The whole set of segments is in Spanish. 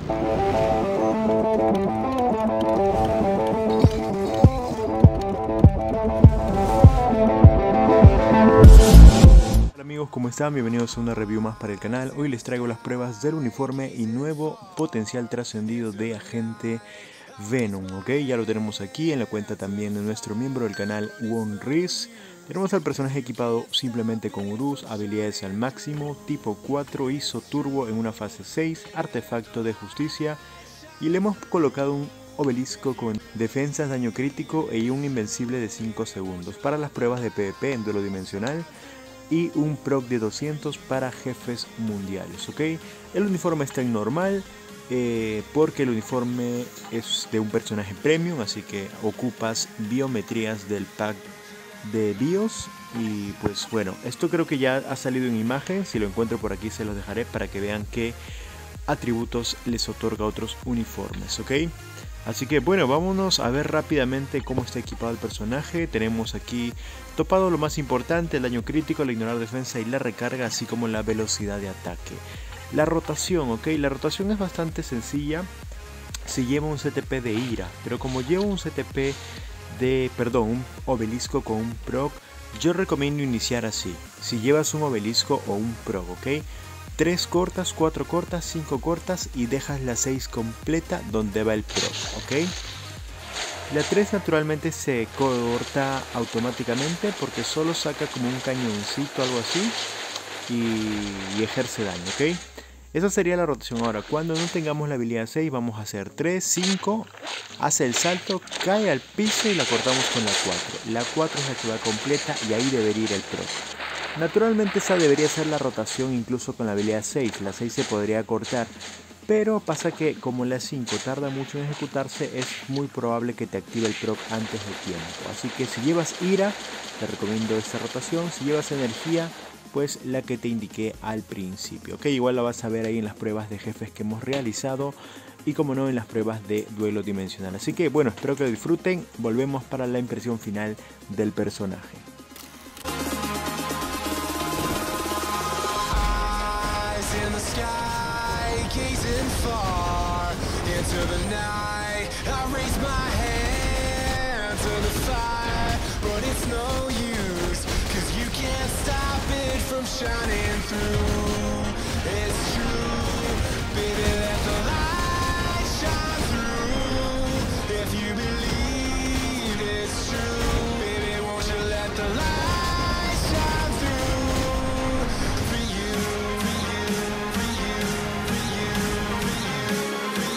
Hola amigos, ¿cómo están? Bienvenidos a una review más para el canal. Hoy les traigo las pruebas del uniforme y nuevo potencial trascendido de Agente Venom, ok, ya lo tenemos aquí en la cuenta también de nuestro miembro del canal OneRiz. Tenemos al personaje equipado simplemente con Urus, habilidades al máximo, tipo 4, ISO turbo en una fase 6, artefacto de justicia, y le hemos colocado un obelisco con defensas, daño crítico y un invencible de 5 segundos para las pruebas de PvP en duelo dimensional, y un proc de 200 para jefes mundiales, ok. El uniforme está en normal, porque el uniforme es de un personaje premium, así que ocupas biometrías del pack de BIOS. Y pues bueno, esto creo que ya ha salido en imagen, si lo encuentro por aquí se los dejaré para que vean qué atributos les otorga otros uniformes, ok. Así que bueno, vámonos a ver rápidamente cómo está equipado el personaje. Tenemos aquí topado lo más importante: el daño crítico, la ignorar defensa y la recarga, así como la velocidad de ataque. La rotación, ok, la rotación es bastante sencilla si lleva un CTP de ira, pero como lleva un CTP de, perdón, un obelisco con un proc, yo recomiendo iniciar así. Si llevas un obelisco o un proc, ok, 3 cortas, 4 cortas, 5 cortas y dejas la 6 completa donde va el proc, ok. La 3 naturalmente se corta automáticamente porque solo saca como un cañoncito, algo así, y ejerce daño, ok. Esa sería la rotación. Ahora, cuando no tengamos la habilidad 6, vamos a hacer 3, 5, hace el salto, cae al piso y la cortamos con la 4. La 4 es la que va completa y ahí debería ir el proc. Naturalmente esa debería ser la rotación incluso con la habilidad 6. La 6 se podría cortar, pero pasa que como la 5 tarda mucho en ejecutarse, es muy probable que te active el proc antes de tiempo. Así que si llevas ira, te recomiendo esta rotación. Si llevas energía, pues la que te indiqué al principio, ok. Igual la vas a ver ahí en las pruebas de jefes que hemos realizado y como no en las pruebas de duelo dimensional. Así que bueno, espero que lo disfruten. Volvemos para la impresión final del personaje. Shining through, it's true, baby, let the light shine through. If you believe it's true, baby, won't you let the light shine through? For you, for you, for you, for you, for you, for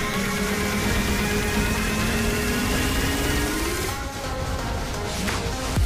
you, for you.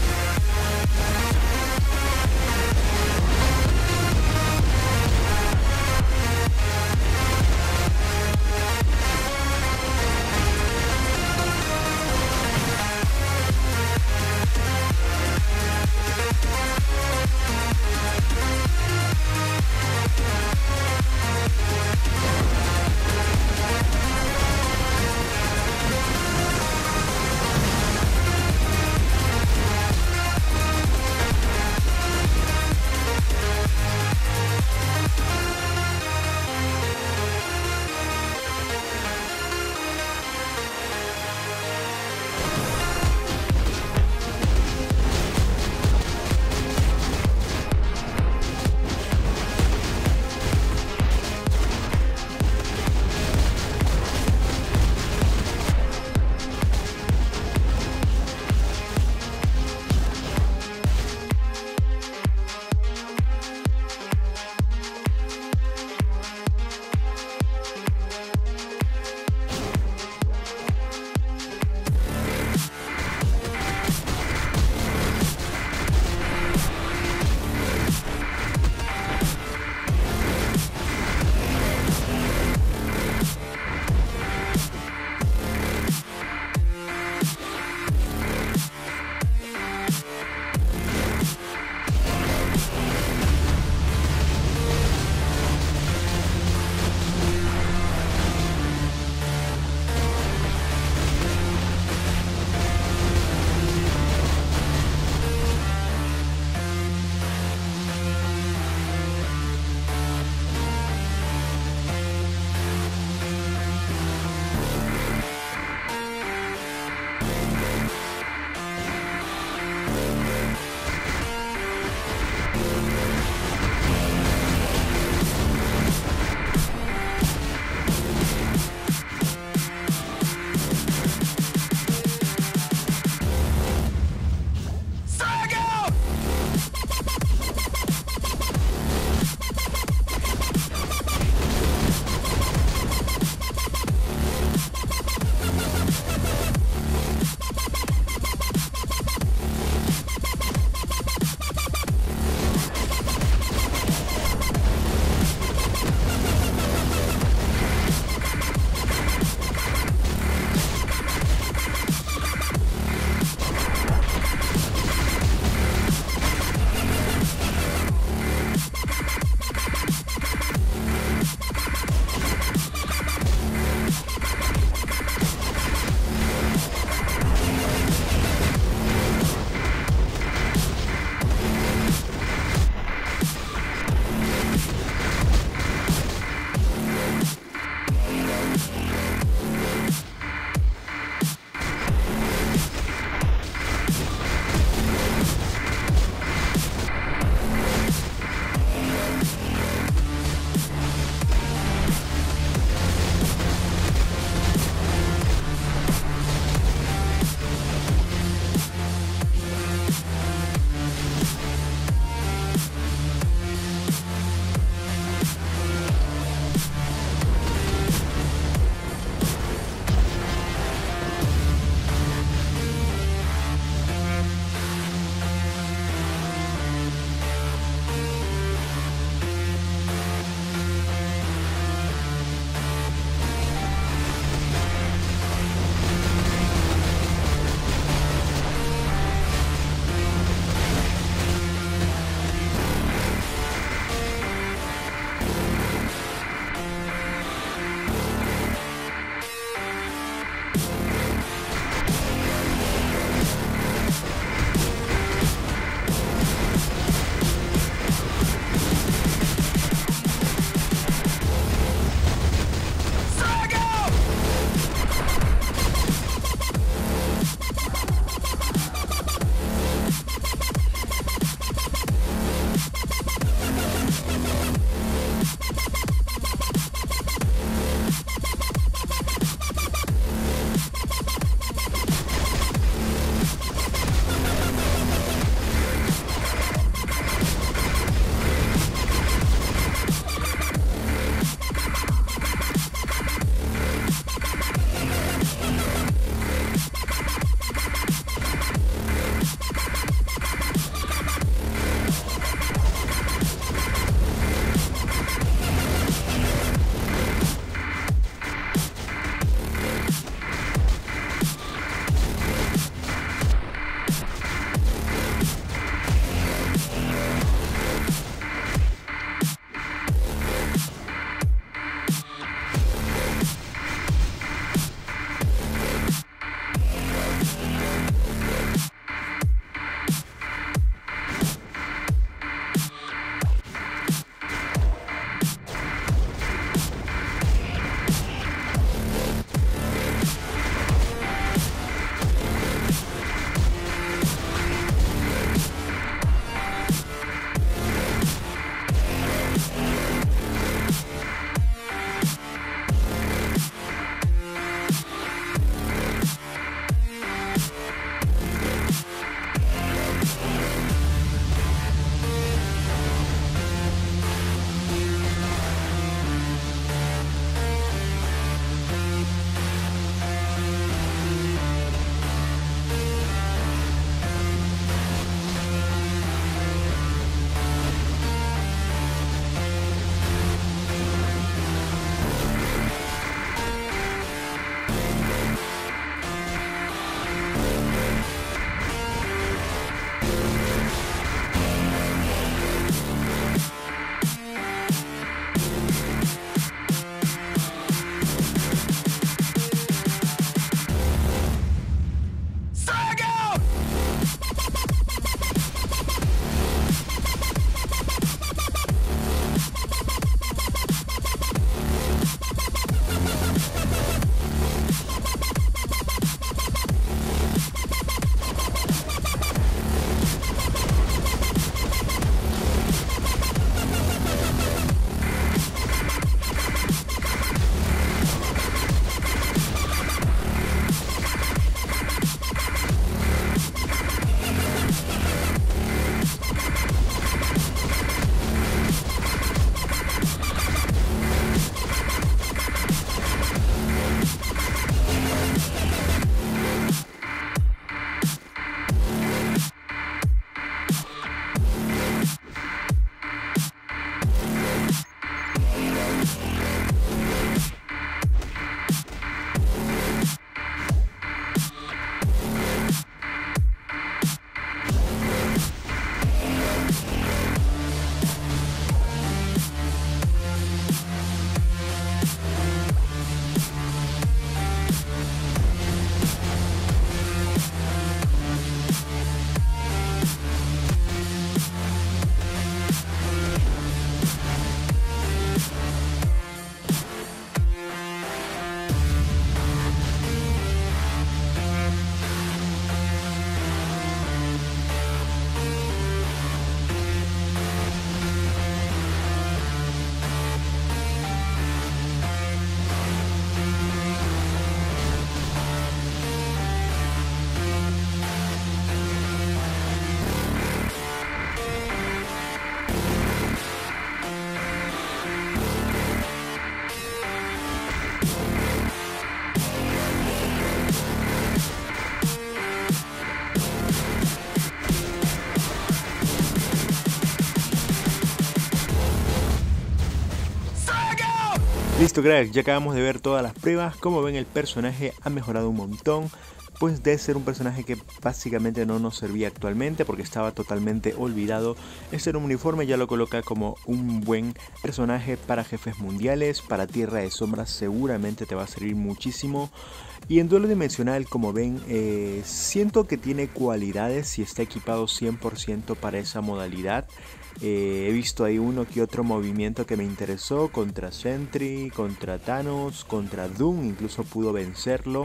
Listo crack, ya acabamos de ver todas las pruebas. Como ven, el personaje ha mejorado un montón, pues de ser un personaje que básicamente no nos servía actualmente porque estaba totalmente olvidado. Este uniforme ya lo coloca como un buen personaje para jefes mundiales. Para Tierra de Sombras seguramente te va a servir muchísimo. Y en duelo dimensional, como ven, siento que tiene cualidades y está equipado 100% para esa modalidad. He visto ahí uno que otro movimiento que me interesó contra Sentry, contra Thanos, contra Doom, incluso pudo vencerlo.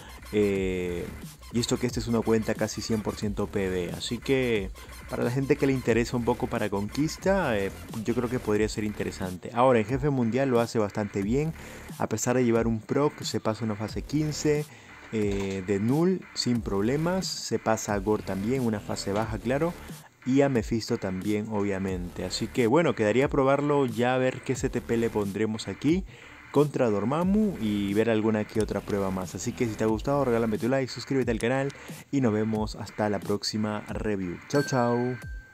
Y esto que esta es una cuenta casi 100% PvE, así que para la gente que le interesa un poco para conquista, yo creo que podría ser interesante. Ahora en jefe mundial lo hace bastante bien, a pesar de llevar un proc, se pasa una fase 15 de Null sin problemas, se pasa a Gore también, una fase baja claro, y a Mephisto también obviamente. Así que bueno, quedaría probarlo ya, a ver qué CTP le pondremos aquí contra Dormammu y ver alguna que otra prueba más. Así que si te ha gustado, regálame tu like, suscríbete al canal y nos vemos hasta la próxima review. Chao, chao.